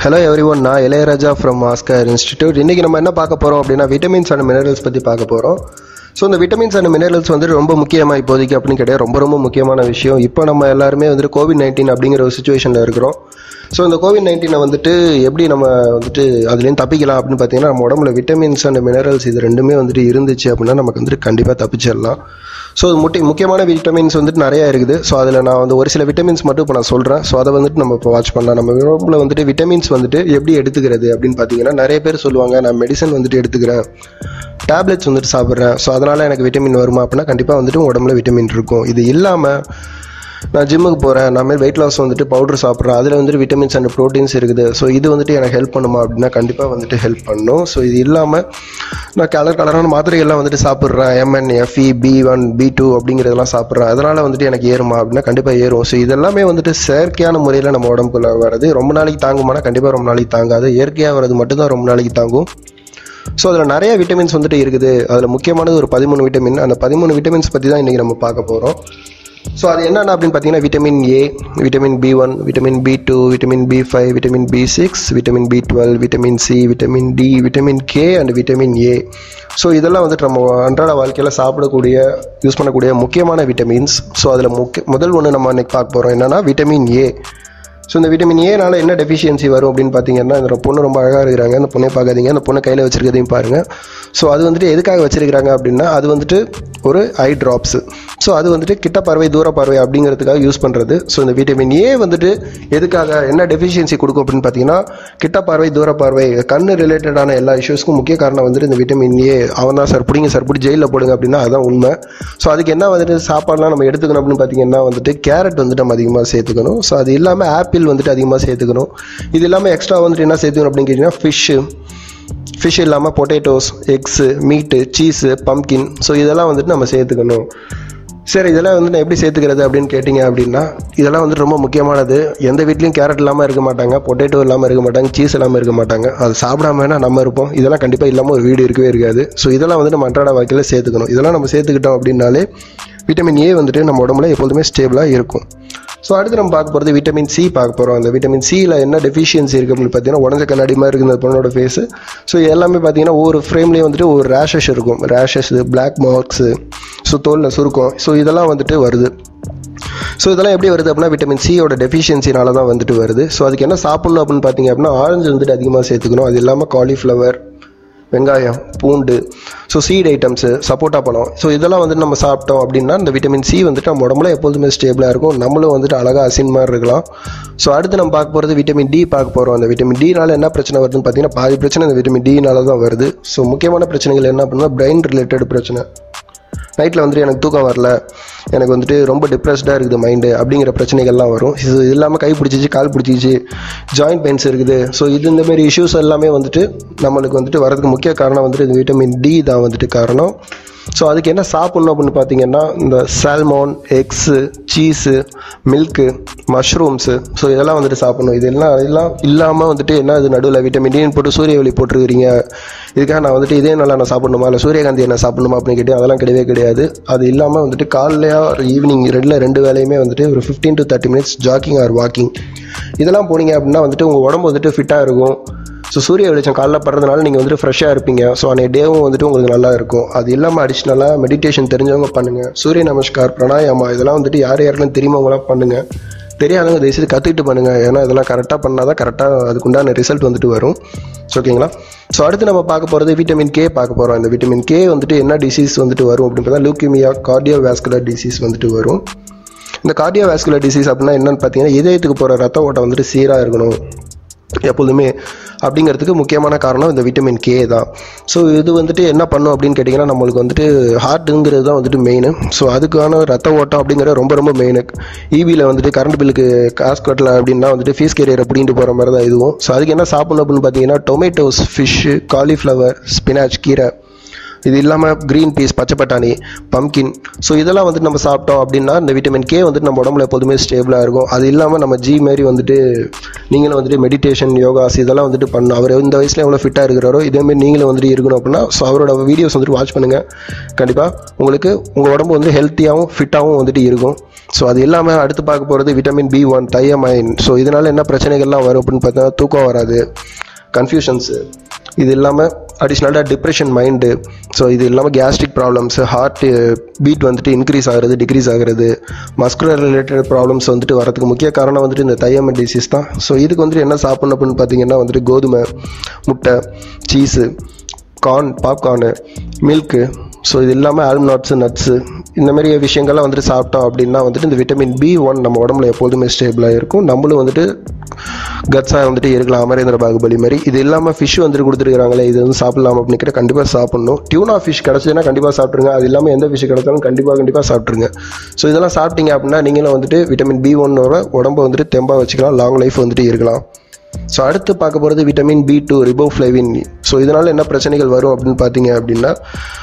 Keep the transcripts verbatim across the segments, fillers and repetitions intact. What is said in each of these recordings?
Hello everyone, நான் Ilaiyaraaja from Oscar Institute. இன்னைக்கு நம்ம என்ன பார்க்க போறோம் அப்படின்னா விட்டமின்ஸ் அண்ட் மினரல்ஸ் பத்தி பார்க்க போறோம். ஸோ இந்த விட்டமின்ஸ் அண்ட் மினரல்ஸ் வந்து ரொம்ப முக்கியமாக இப்போதைக்கு அப்படின்னு கிடையாது, ரொம்ப ரொம்ப முக்கியமான விஷயம். இப்போ நம்ம எல்லாருமே வந்துட்டு கோவிட் நைன்டீன் அப்படிங்கிற ஒரு சுச்சுவேஷனில் இருக்கிறோம். ஸோ இந்த கோவிட் நைன்டீனை வந்துட்டு எப்படி நம்ம வந்துட்டு அதுலேருந்து தப்பிக்கலாம் அப்படின்னு பார்த்தீங்கன்னா, நம்ம உடம்புல விட்டமின்ஸ் அண்ட் மினரல்ஸ் இது ரெண்டுமே வந்துட்டு இருந்துச்சு அப்படின்னா நமக்கு வந்துட்டு கண்டிப்பாக தப்பிச்சிடலாம். ஸோ முட்டி முக்கியமான விட்டமின்ஸ் வந்துட்டு நிறையா இருக்குது. ஸோ அதில் நான் வந்து ஒரு சில விட்டமின்ஸ் மட்டும் இப்போ நான் சொல்கிறேன். ஸோ அதை வந்துட்டு நம்ம இப்போ வாட்ச் பண்ணலாம். நம்ம உடம்புல வந்துட்டு விட்டமின்ஸ் வந்துட்டு எப்படி எடுத்துக்கிறது அப்படின்னு பார்த்தீங்கன்னா, நிறைய பேர் சொல்லுவாங்க நான் மெடிசன் வந்துட்டு எடுத்துக்கிறேன், டேப்லெட்ஸ் வந்துட்டு சாப்பிட்றேன், ஸோ அதனால் எனக்கு விட்டமின் வருமா அப்படின்னா கண்டிப்பாக வந்துட்டு உடம்புல விட்டமின் இருக்கும். இது இல்லாமல் நான் ஜிம்முக்கு போகிறேன், நான் மாதிரி வெயிட் லாஸ் வந்துட்டு பவுடர் சாப்பிட்றேன், அதில் வந்துட்டு விட்டமின்ஸ் அண்ட் ப்ரோட்டீன்ஸ் இருக்குது, ஸோ இது வந்துட்டு எனக்கு ஹெல்ப் பண்ணுமா அப்படின்னா கண்டிப்பாக வந்துட்டு ஹெல்ப் பண்ணும். ஸோ இது இல்லாமல் நான் கலர் கலரான மாத்திரைகள்லாம் வந்துட்டு சாப்பிட்றேன், MN FE B one B two அப்படிங்கிறதெல்லாம் சாப்பிட்றேன், அதனால் வந்துட்டு எனக்கு ஏறுமா அப்படின்னா கண்டிப்பாக ஏறும். ஸோ இதெல்லாமே வந்துட்டு செயற்கையான முறையில் நம்ம உடம்புக்குள்ள வர்றது. ரொம்ப நாளைக்கு தாங்குமானா கண்டிப்பாக ரொம்ப நாளைக்கு தாங்காது. இயற்கையாக வர்றது மட்டும்தான் ரொம்ப நாளைக்கு தாங்கும். ஸோ அதில் நிறைய விட்டமின்ஸ் வந்துட்டு இருக்குது. அதில் முக்கியமானது ஒரு பதிமூணு விட்டமின். அந்த பதிமூணு விட்டமின்ஸ் பற்றி தான் இன்றைக்கி நம்ம பார்க்க போகிறோம். ஸோ அது என்னென்ன அப்படின்னு பார்த்தீங்கன்னா, vitamin A, vitamin B one, vitamin B two, vitamin B five, vitamin B six, vitamin B twelve, vitamin C, vitamin D, vitamin K and vitamin A. So இதெல்லாம் வந்துட்டு நம்ம அன்றாட வாழ்க்கையில் சாப்பிடக்கூடிய யூஸ் பண்ணக்கூடிய முக்கியமான விட்டமின்ஸ். ஸோ அதில் முக்கிய முதல் ஒன்று நம்ம அன்றைக்கி பார்க்க போகிறோம் என்னென்னா விட்டமின் ஏ. ஸோ இந்த விட்டமின் ஏனால என்ன டெஃபிஷியன்சி வரும் அப்படின்னு பார்த்தீங்கன்னா, இந்த பொண்ணு ரொம்ப அழகாக இருக்கிறாங்க, அந்த பொண்ணை பார்க்காதீங்க, அந்த பொண்ணை கையில் வச்சிருக்கிறதையும் பாருங்கள். ஸோ அது வந்துட்டு எதுக்காக வச்சிருக்கிறாங்க அப்படின்னா, அது வந்துட்டு ஒரு ஐ ட்ராப்ஸு. ஸோ அது வந்துட்டு கிட்ட பார்வை தூர பார்வை அப்படிங்கிறதுக்காக யூஸ் பண்ணுறது. ஸோ இந்த விட்டமின் ஏ வந்துட்டு எதுக்காக என்ன டெஃபிஷியன்சி கொடுக்கும் அப்படின்னு பார்த்தீங்கன்னா, கிட்ட பார்வை தூர பார்வை கண்ணு ரிலேட்டடான எல்லா இஷ்யூஸ்க்கும் முக்கிய காரணம் வந்துட்டு இந்த விட்டமின் ஏ. அவன் தான் சார் பிடிங்க சார் பிடி ஜெயிலில் போடுங்க அப்படின்னா அதுதான் உண்மை. ஸோ அதுக்கு என்ன வந்துட்டு சாப்பாடுலாம் நம்ம எடுத்துக்கணும் அப்படின்னு பார்த்தீங்கன்னா வந்துட்டு கேரட் வந்துட்டு நம்ம அதிகமாக சேர்த்துக்கணும். ஸோ அது இல்லாமல் ஆப்பிள் வந்துட்டு அதிகமாக சேர்த்துக்கணும். இது இல்லாமல் எக்ஸ்ட்ரா வந்துட்டு என்ன சேர்த்துக்கணும் அப்படின்னு கேட்டிங்கன்னா, ஃபிஷ்ஷு ஃபிஷ் இல்லாமல் potatoes, eggs, meat, cheese, pumpkin, so இதெல்லாம் வந்துட்டு நம்ம சேர்த்துக்கணும். சரி, இதெல்லாம் வந்து நான் எப்படி சேர்த்துக்கிறது அப்படின்னு கேட்டிங்க அப்படின்னா, இதெல்லாம் வந்துட்டு ரொம்ப முக்கியமானது. எந்த வீட்லையும் கேரட் இல்லாமல் இருக்க மாட்டாங்க, பொட்டேட்டோ இல்லாமல் இருக்க மாட்டாங்க, சீஸ் இல்லாமல் இருக்க மாட்டாங்க. அது சாப்பிடாம வேணால் நம்ம இருப்போம். இதெல்லாம் கண்டிப்பாக இல்லாமல் ஒரு வீடு இருக்கவே இருக்காது. ஸோ இதெல்லாம் வந்து நம்ம அன்றாட வாழ்க்கையில் சேர்த்துக்கணும். இதெல்லாம் நம்ம சேர்த்துக்கிட்டோம் அப்படின்னாலே விட்டமின் ஏ வந்துட்டு நம்ம உடம்புல எப்போதுமே ஸ்டேபிளாக இருக்கும். ஸோ அடுத்து நம்ம பார்க்க போகிறது விட்டமின் சி பார்க்க போகிறோம். அந்த விட்டமின் சியில் என்ன டெஃபிஷியன்சி இருக்குது அப்படின்னு பார்த்தீங்கன்னா, உடஞ்ச கண்ணாடி மாதிரி இருக்குது அந்த பொண்ணோட ஃபேஸு. ஸோ எல்லாமே பார்த்தீங்கன்னா ஒவ்வொரு ஃப்ரேம்லேயும் வந்துட்டு ஒரு ரேஷஸ் இருக்கும், ரேஷஸ், பிளாக் மார்க்ஸு, ஸோ தோலில் சுருக்கம், ஸோ இதெல்லாம் வந்துட்டு வருது. ஸோ இதெல்லாம் எப்படி வருது அப்படின்னா விட்டமின் சியோட டெஃபிஷியன்சினால தான் வந்துட்டு வருது. ஸோ அதுக்கு என்ன சாப்பிட்ணும் அப்படின்னு பார்த்தீங்க அப்படின்னா, ஆரஞ்சு வந்துட்டு அதிகமாக சேர்த்துக்கணும். அது இல்லாமல் காலிஃப்ளவர், வெங்காயம், பூண்டு, ஸோ சீட் ஐட்டம்ஸு, சப்போட்டா பழம், ஸோ இதெல்லாம் வந்துட்டு நம்ம சாப்பிட்டோம் அப்படின்னா இந்த விட்டமின் சி வந்துட்டு நம்ம உடம்புல எப்போதுமே ஸ்டேபிளாக இருக்கும். நம்மளும் வந்துட்டு அழகாக அசின் மாதிரி இருக்கலாம். ஸோ அடுத்து நம்ம பார்க்க போகிறது விட்டமின் டி பார்க்க போகிறோம். அந்த விட்டமின் டினால என்ன பிரச்சனை வருதுன்னு பார்த்தீங்கன்னா, பாதி பிரச்சனை இந்த விட்டமின் டினால தான் வருது. ஸோ முக்கியமான பிரச்சனைகள் என்ன அப்படின்னா, பிரெயின் ரிலேட்டட் பிரச்சனை, நைட்டில் வந்துட்டு எனக்கு தூக்கம் வரல, எனக்கு வந்துட்டு ரொம்ப டிப்ரெஸ்டாக இருக்குது மைண்டு அப்படிங்கிற பிரச்சனைகள்லாம் வரும். இது இல்லாமல் கை பிடிச்சிச்சு, கால் பிடிச்சிச்சு, ஜாயிண்ட் பெயின்ஸ் இருக்குது. ஸோ இது இந்தமாரி இஷ்யூஸ் எல்லாமே வந்துட்டு நம்மளுக்கு வந்துட்டு வரதுக்கு முக்கிய காரணம் வந்துட்டு இந்த விட்டமின் டி தான் வந்துட்டு காரணம். ஸோ அதுக்கு என்ன சாப்பிட்ணும் அப்படின்னு பார்த்தீங்கன்னா, இந்த salmon, eggs, cheese, milk, mushrooms, so இதெல்லாம் வந்துட்டு சாப்பிட்ணும். இதெல்லாம் இதெல்லாம் இல்லாமல் வந்துட்டு என்ன இது நடுவில் விட்டமின் டின்னு போட்டு சூரிய ஒளி போட்டுருக்கிறீங்க, இதுக்காக நான் வந்துட்டு இதே நல்லா நான் சாப்பிட்ணுமா இல்லை சூரியகாந்தி என்ன சாப்பிட்ணுமா அப்படின்னு கேட்டு அதெல்லாம் கிடையவே கிடையாது. அது இல்லாமல் வந்துட்டு காலையா ஒரு ஈவினிங் ரெண்டில் ரெண்டு வேலையுமே வந்துட்டு ஒரு fifteen to thirty minutes jogging or walking இதெல்லாம் போனீங்க அப்படின்னா வந்துட்டு உங்கள் உடம்பு வந்துட்டு ஃபிட்டாக இருக்கும். ஸோ சூரிய வெளிச்சம் காலைல படுறதுனால நீங்கள் வந்துட்டு ஃப்ரெஷ்ஷாக இருப்பீங்க. ஸோ அன்றைய டேவும் வந்துட்டு உங்களுக்கு நல்லா இருக்கும். அது இல்லாமல் அடிஷ்னலாக மெடிடேஷன் தெரிஞ்சவங்க பண்ணுங்கள். சூரிய நமஸ்கார், பிராணாயாமா இதெல்லாம் வந்துட்டு யார் யாருக்கும் தெரியுமவங்களாம் பண்ணுங்கள். தெரியாதவங்க தயவுசெய்து கற்றுக்கிட்டு பண்ணுங்கள். ஏன்னா இதெல்லாம் கரெக்டாக பண்ணால் தான் கரெக்டாக அதுக்குண்டான ரிசல்ட் வந்துட்டு வரும். ஓகேங்களா? ஸோ அடுத்து நம்ம பார்க்க போகிறது விட்டமின் கே பார்க்க போகிறோம். இந்த விட்டமின் கே வந்துட்டு என்ன டிசீஸ் வந்துட்டு வரும் அப்படின்னு பார்த்தா, லூக்கிமியா, கார்டியோ வாஸ்குலர் டிசீஸ் வந்துட்டு வரும். இந்த கார்டியோ வாஸ்குலர் டிசீஸ் அப்படின்னா என்னென்னு பார்த்தீங்கன்னா, இதயத்துக்கு போகிற ரத்த ஓட்டம் வந்துட்டு சீராக இருக்கணும் எப்போதுமே அப்படிங்கிறதுக்கு முக்கியமான காரணம் இந்த விட்டமின் கே தான். ஸோ இது வந்துட்டு என்ன பண்ணும் அப்படின்னு கேட்டிங்கன்னா, நம்மளுக்கு வந்துட்டு ஹார்ட்டுங்கிறது தான் வந்துட்டு மெயின். ஸோ அதுக்கான ரத்த ஓட்டம் அப்படிங்கிறது ரொம்ப ரொம்ப மெயின். ஈபியில் வந்துட்டு கரண்ட் பில்லுக்கு காசு கட்டலை அப்படின்னா வந்துட்டு ஃபீஸ் கேரியர் அப்படின்ட்டு போகிற மாதிரி தான் இதுவும். ஸோ அதுக்கு என்ன சாப்பிட்ணும் அப்படின்னு பார்த்தீங்கன்னா, டொமேட்டோஸ், ஃபிஷ்ஷு, காலிஃப்ளவர், ஸ்பினாச், கீரை, இது இல்லாமல் க்ரீன் பீஸ், பச்சை பட்டாணி, பம்கின். ஸோ இதெல்லாம் வந்துட்டு நம்ம சாப்பிட்டோம் அப்படின்னா இந்த விட்டமின் கே வந்துட்டு நம்ம உடம்புல எப்போதுமே ஸ்டேபிளாக இருக்கும். அது இல்லாமல் நம்ம ஜி மாரி வந்துட்டு நீங்களும் வந்துட்டு மெடிடேஷன், யோகாஸ் இதெல்லாம் வந்துட்டு பண்ணணும். அவர் இந்த வயசில் எவ்வளோ ஃபிட்டாக இருக்கிறாரோ இதேமாரி நீங்களும் வந்துட்டு இருக்கணும் அப்படின்னா ஸோ அவரோட வீடியோஸ் வந்துட்டு வாட்ச் பண்ணுங்கள். கண்டிப்பாக உங்களுக்கு உங்கள் உடம்பு வந்து ஹெல்த்தியாகவும் ஃபிட்டாகவும் வந்துட்டு இருக்கும். ஸோ அது இல்லாமல் அடுத்து பார்க்க போகிறது vitamin B one, thiamine. So இதனால் என்ன பிரச்சனைகள்லாம் வரும் அப்படின்னு பார்த்தா தூக்கம் வராது, கன்ஃபியூஷன்ஸு, இது இல்லாமல் அடிஷ்னலாக டிப்ரெஷன் மைண்டு. ஸோ இது இல்லாமல் கேஸ்ட்ரிக் ப்ராப்ளம்ஸ், ஹார்ட் பீட் வந்துட்டு இன்க்ரீஸ் ஆகிறது, டிக்ரீஸ் ஆகிறது, மஸ்குலர் ரிலேட்டட் ப்ராப்ளம்ஸ் வந்துட்டு வரதுக்கு முக்கிய காரணம் வந்துட்டு இந்த தையமைன் டிசீஸ் தான். ஸோ இதுக்கு வந்துட்டு என்ன சாப்பிட்ணும் அப்படின்னு பார்த்தீங்கன்னா வந்துட்டு கோதுமை, முட்டை, cheese, corn, popcorn, milk. So இது இல்லாமல் ஆல்மண்ட்ஸு, நட்ஸு இந்தமாரி விஷயங்கள்லாம் வந்துட்டு சாப்பிட்டோம் அப்படின்னா வந்துட்டு இந்த விட்டமின் பி ஒன் நம்ம உடம்புல எப்போதுமே ஸ்டேபிளாக இருக்கும். நம்மளும் வந்துட்டு கட்ஸாக வந்துட்டு இருக்கலாம், அமரேந்திர பாகுபலி மாதிரி. இது இல்லாமல் ஃபிஷ் வந்துட்டு கொடுத்துருக்காங்களே, இது வந்து சாப்பிடலாம் அப்படிங்கிற கண்டிப்பாக சாப்பிட்ணும். டியூனா ஃபிஷ் கிடச்சதுன்னா கண்டிப்பாக சாப்பிட்ருங்க. அது இல்லாமல் எந்த ஃபிஷ் கிடச்சாலும் கண்டிப்பாக கண்டிப்பாக சாப்பிட்ருங்க. ஸோ இதெல்லாம் சாப்பிட்டீங்க அப்படின்னா நீங்களும் வந்துட்டு விட்டமின் பி ஒன்னோட உடம்பை வந்துட்டு தெம்பாக வச்சுக்கலாம், லாங் லைஃப் வந்துட்டு இருக்கலாம். ஸோ அடுத்து பார்க்க போகிறது vitamin B two, riboflavin. So இதனால் என்ன பிரச்சனைகள் வரும் அப்படின்னு பார்த்தீங்க அப்படின்னா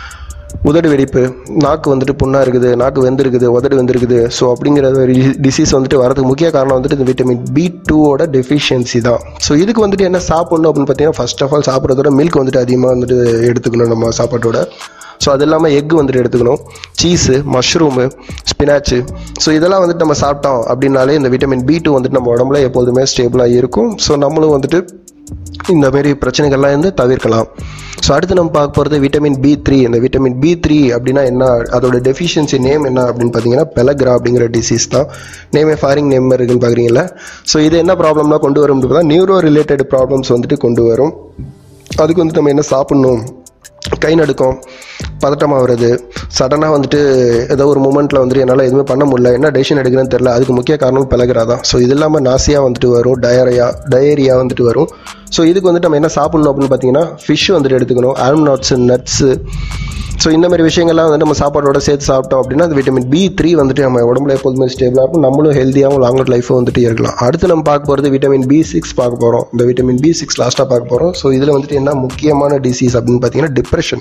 உதடு வெடிப்பு, நாக்கு வந்துட்டு புண்ணாக இருக்குது, நாக்கு வெந்திருக்குது, உதடு வெந்திருக்குது. ஸோ அப்படிங்கிற ஒரு டிசீஸ் வந்துட்டு வரதுக்கு முக்கிய காரணம் வந்துட்டு இந்த விட்டமின் பி டூவோட டெஃபிஷியன்சி தான். ஸோ இதுக்கு வந்துட்டு என்ன சாப்பிட்ணும் அப்படின்னு பார்த்தீங்கன்னா ஃபர்ஸ்ட் ஆஃப் ஆல் சாப்பிட்றதோட மில்க் வந்துட்டு அதிகமாக வந்துட்டு எடுத்துக்கணும் நம்ம சாப்பாட்டோட. ஸோ அது இல்லாமல் எக் வந்துட்டு எடுத்துக்கணும், சீஸு, மஷ்ரூமு, ஸ்பினாச்சு. ஸோ இதெல்லாம் வந்துட்டு நம்ம சாப்பிட்டோம் அப்படின்னாலே இந்த விட்டமின் பி டூ வந்துட்டு நம்ம உடம்புல எப்போதுமே ஸ்டேபிளாக இருக்கும். ஸோ நம்மளும் வந்துட்டு இந்தமாரி பிரச்சனைகள்லாம் வந்து தவிர்க்கலாம். ஸோ அடுத்து நம்ம பார்க்க போகிறது விட்டமின் பி த்ரீ. இந்த விட்டமின் பி த்ரீ அப்படின்னா என்ன, அதோட டெஃபிஷியன்சி நேம் என்ன அப்படின்னு பார்த்தீங்கன்னா பெலக்ரா அப்படிங்கிற டிசீஸ் தான். நேமே ஃபாரின் நேம் இருக்குன்னு பார்க்குறீங்களா. ஸோ இது என்ன ப்ராப்ளம்லாம் கொண்டு வரும் அப்படின்னா நியூரோ ரிலேட்டட் ப்ராப்ளம்ஸ் வந்துட்டு கொண்டு வரும். அதுக்கு வந்துட்டு நம்ம என்ன சாப்பிட்ணும், கை நடுக்கம், பதட்டமாக வருது, சடனாக வந்துட்டு ஏதோ ஒரு மூமெண்ட்டில் வந்துட்டு என்னால் எதுவுமே பண்ண முடியல, என்ன டெசிஷன் எடுக்கிறேன்னு தெரில, அதுக்கு முக்கிய காரணம் பெலக்ரா தான். ஸோ இது இல்லாமல் நாசியா வந்துட்டு வரும், டயரியா டயரியா வந்துட்டு வரும். ஸோ இதுக்கு வந்துட்டு நம்ம என்ன சாப்பிட்ணும் அப்படின்னு பார்த்தீங்கன்னா ஃபிஷ் வந்துட்டு எடுத்துக்கணும், ஆல்மண்ட்ஸு, நட்ஸு. ஸோ இந்த மாதிரி விஷயங்கள்லாம் வந்து நம்ம சாப்பாடோட சேர்த்து சாப்பிட்டோம் அப்படின்னா அது விட்டமின் பி த்ரீ வந்துட்டு நம்ம உடம்புல எப்போதுமே ஸ்டேபிளாக இருக்கும், நம்மளும் ஹெல்த்தியாகவும் லாங்கர் லைஃபும் வந்துட்டு இருக்கலாம். அடுத்து நம்ம பார்க்க போகிறது விட்டமின் பி சிக்ஸ் பார்க்க போகிறோம். இந்த விட்டமின் பி சிக்ஸ் லாஸ்ட்டாக பார்க்க போகிறோம். ஸோ இதில் வந்துட்டு என்ன முக்கியமான டிசீஸ் அப்படின்னு பார்த்தீங்கன்னா டிப்ரெஷன்.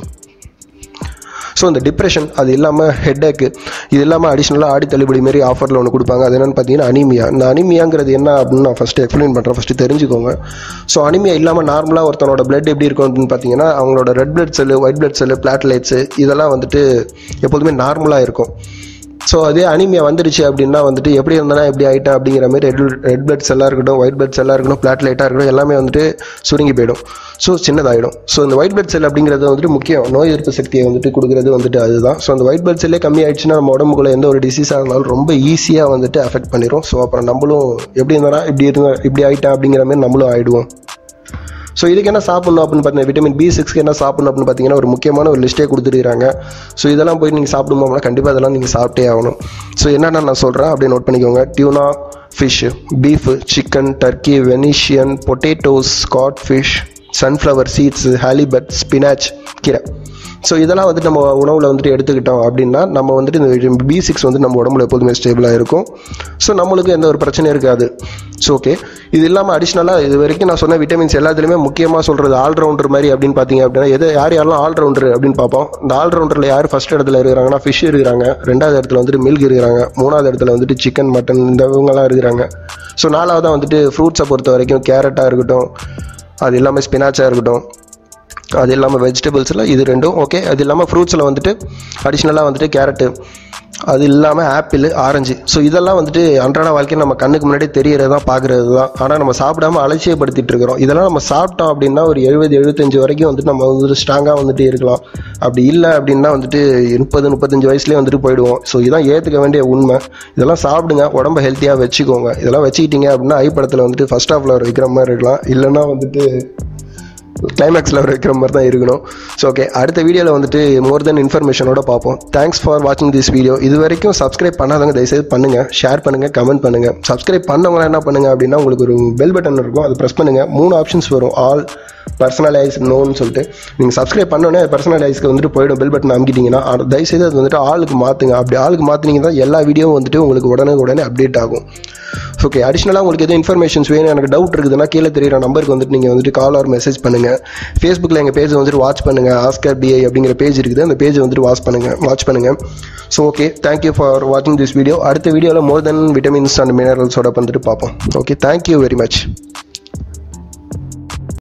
ஸோ இந்த டிப்ரெஷன், அது இல்லாமல் ஹெட்டேக்கு, இது இல்லாமல் அடிஷ்னலாக ஆடி தள்ளுபடி மாரி ஆஃபரில் ஒன்று கொடுப்பாங்க. அது என்னென்னு பார்த்தீங்கன்னா அனிமியா. இந்த அனிமியாங்கிறது என்ன அப்படின்னு நான் ஃபஸ்ட்டு எக்ஸ்பிளைன் பண்ணுறேன், ஃபஸ்ட்டு தெரிஞ்சுக்கோங்க. ஸோ அனிமியா இல்லாமல் நார்மலாக ஒருத்தனோட பிளட் எப்படி இருக்கும் அப்படின்னு பார்த்தீங்கன்னா அவங்களோட red blood cell, white blood cell, platelets இதெல்லாம் வந்துட்டு எப்போதுமே நார்மலாக இருக்கும். ஸோ அதே அனிமியா வந்துடுச்சு அப்படின்னா வந்துட்டு எப்படி இருந்தானா எப்படி ஆகிட்டேன் அப்படிங்கிற மாதிரி ரெட் ரெட் பிளட் செல்லாக இருக்கட்டும், ஒயிட் பிளட் செல்லாக இருக்கட்டும், பிளாட்லைட்டாக இருக்கட்டும், எல்லாமே வந்துட்டு சுருங்கி போயிடும். ஸோ சின்னதாகிடும். ஸோ இந்த ஒயிட் பிளட் செல் அப்படிங்கிறது வந்துட்டு முக்கியம், நோய் எதிர்ப்பு சக்தியை வந்துட்டு கொடுக்குறது வந்துட்டு அதுதான். ஸோ அந்த ஒயிட் பிளட் செல்லே கம்மி ஆயிடுச்சுன்னா நம்ம உடம்புக்குள்ள எந்த ஒரு டிசீஸாக இருந்தாலும் ரொம்ப ஈஸியாக வந்துட்டு அஃபெக்ட் பண்ணிடும். ஸோ அப்புறம் நம்மளும் எப்படி இருந்தானா இப்படி இருந்தா இப்படி ஆகிட்டேன் அப்படிங்கிற மாதிரி நம்மளும் ஆகிடுவோம். ஸோ இதுக்கு என்ன சாப்பிட்ணும் அப்படின்னு பார்த்தீங்கன்னா விட்டமின் பி சிக்ஸ்க்கு என்ன சாப்பிட்ணும் அப்படின்னு பார்த்தீங்கன்னா ஒரு முக்கியமான ஒரு லிஸ்ட்டே கொடுத்துருக்காங்க. ஸோ இதெல்லாம் போய் நீங்கள் சாப்பிடுமோ அப்படின்னா கண்டிப்பாக இதெல்லாம் நீங்கள் சாப்பிட்டே ஆகணும். ஸோ என்னென்ன நான் சொல்கிறேன் அப்படியே நோட் பண்ணிக்கோங்க. Tuna fish, beef, chicken, turkey, venison, potatoes, cod fish, sunflower seeds, halibut, spinach, கீரை. ஸோ இதெல்லாம் வந்துட்டு நம்ம உணவில் வந்துட்டு எடுத்துக்கிட்டோம் அப்படின்னா நம்ம வந்துட்டு இந்த பி சிக்ஸ் வந்து நம்ம உடம்புல எப்போதுமே ஸ்டேபிளாக இருக்கும். ஸோ நம்மளுக்கு எந்த ஒரு பிரச்சனையும் இருக்காது. ஸோ ஓகே, இது இல்லாமல் அடிஷ்னலாக இது வரைக்கும் நான் சொன்ன விட்டமின்ஸ் எல்லாத்துலேயுமே முக்கியமாக சொல்கிறது ஆல்ரவுண்டர் மாதிரி அப்படின்னு பார்த்தீங்க அப்படின்னா எது யார் யாரெல்லாம் ஆல்ரவுண்டர் அப்படின்னு பார்ப்போம். இந்த ஆல்ரவுண்டரில் யார் ஃபஸ்ட் இடத்துல இருக்கிறாங்கன்னா ஃபிஷ் இருக்கிறாங்க, ரெண்டாவது இடத்துல வந்துட்டு மில்க் இருக்கிறாங்க, மூணாவது இடத்துல வந்துட்டு சிக்கன், மட்டன் இந்த இவங்கெல்லாம் இருக்கிறாங்க. ஸோ நாலாவதாக வந்துட்டு ஃப்ரூட்ஸை பொறுத்த வரைக்கும் கேரட்டாக இருக்கட்டும், அது இல்லாமல் ஸ்பினாச்சாக இருக்கட்டும், அது இல்லாமல் வெஜிடபிள்ஸில் இது ரெண்டும் ஓகே. அது இல்லாமல் ஃப்ரூட்ஸில் வந்துட்டு அடிஷ்னலாக வந்துட்டு கேரட்டு, அது இல்லாமல் ஆப்பிள், ஆரஞ்சு. ஸோ இதெல்லாம் வந்துட்டு அன்றாட வாழ்க்கையில் நம்ம கண்ணுக்கு முன்னாடி தெரியறது தான், பார்க்குறது தான். ஆனால் நம்ம சாப்பிடாமல் அலட்சியப்படுத்திட்டு இருக்கிறோம். இதெல்லாம் நம்ம சாப்பிட்டோம் அப்படின்னா ஒரு எழுபது எழுபத்தஞ்சு வரைக்கும் வந்துட்டு நம்ம வந்துட்டு ஸ்ட்ராங்காக வந்துட்டு இருக்கலாம். அப்படி இல்லை அப்படின்னா வந்துட்டு முப்பது முப்பத்தஞ்சு வயசுலேயே வந்துட்டு போயிடுவோம். ஸோ இதான் ஏற்றுக்க வேண்டிய உண்மை. இதெல்லாம் சாப்பிடுங்க, உடம்பை ஹெல்த்தியாக வச்சுக்கோங்க. இதெல்லாம் வச்சுக்கிட்டீங்க அப்படின்னா ஐ படத்தில் வந்துட்டு ஃபர்ஸ்ட் ஹாஃபில் வைக்கிற மாதிரி இருக்கலாம், இல்லைன்னா வந்துட்டு கிளைமேக்ஸில் வைக்கிற மாதிரி தான் இருக்கணும். ஸோ ஓகே, அடுத்த வீடியோவில் வந்துட்டு மோர் தென் இன்ஃபர்மேஷனோட பார்ப்போம். தேங்க்ஸ் ஃபார் வாட்சிங் திஸ் வீடியோ. இது வரைக்கும் சப்ஸ்கிரைப் பண்ணாதவங்க தயவுசெய்து பண்ணுங்கள், ஷேர் பண்ணுங்கள், கமெண்ட் பண்ணுங்கள். சப்ஸ்கிரைப் பண்ணவங்களாம் என்ன பண்ணுங்கள் அப்படின்னா உங்களுக்கு ஒரு பெல் பட்டன் இருக்கும், அது ப்ரெஸ் பண்ணுங்கள். மூணு ஆப்ஷன்ஸ் வரும், ஆல், பர்சனலைஸ், நோன்னு சொல்லிட்டு. நீங்கள் சப்ஸ்கிரைப் பண்ணோன்னே பர்சனலைஸ்க்கு வந்துட்டு போய்டும். பெல் பட்டன் அமுக்கிட்டிங்கன்னா தயவுசெய்து அது வந்துட்டு ஆளுக்கு மாற்றுங்க. அப்படி ஆளுக்கு மாற்றினீங்கன்னா எல்லா வீடியோவும் வந்துட்டு உங்களுக்கு உடனே உடனே அப்டேட் ஆகும். ஓகே, அடிஷ்னலாக உங்களுக்கு எதுவும் இன்ஃபர்மேஷன்ஸ் வேணும், எனக்கு டவுட் இருக்குதுன்னா கீழே தெரியுற நம்பருக்கு வந்துட்டு நீங்கள் வந்துட்டு கால் ஆர் மெசேஜ் பண்ணுங்கள். ஃபேஸ்புக்கில் எங்கள் பேஜை வந்துட்டு வாட்ச் பண்ணுங்கள். ஆஸ்கர் பிஐ அப்படிங்கிற பேஜ் இருக்குது, அந்த பேஜை வந்துட்டு வாட்ச் பண்ணுங்கள் வாட்ச் பண்ணுங்கள் ஸோ ஓகே, தேங்க்யூ ஃபார் வாட்சிங் திஸ் வீடியோ. அடுத்த வீடியோவில் மோர் தென் விட்டமின்ஸ் அண்ட் மினரல்ஸோட வந்துட்டு பார்ப்போம். Okay, thank you very much.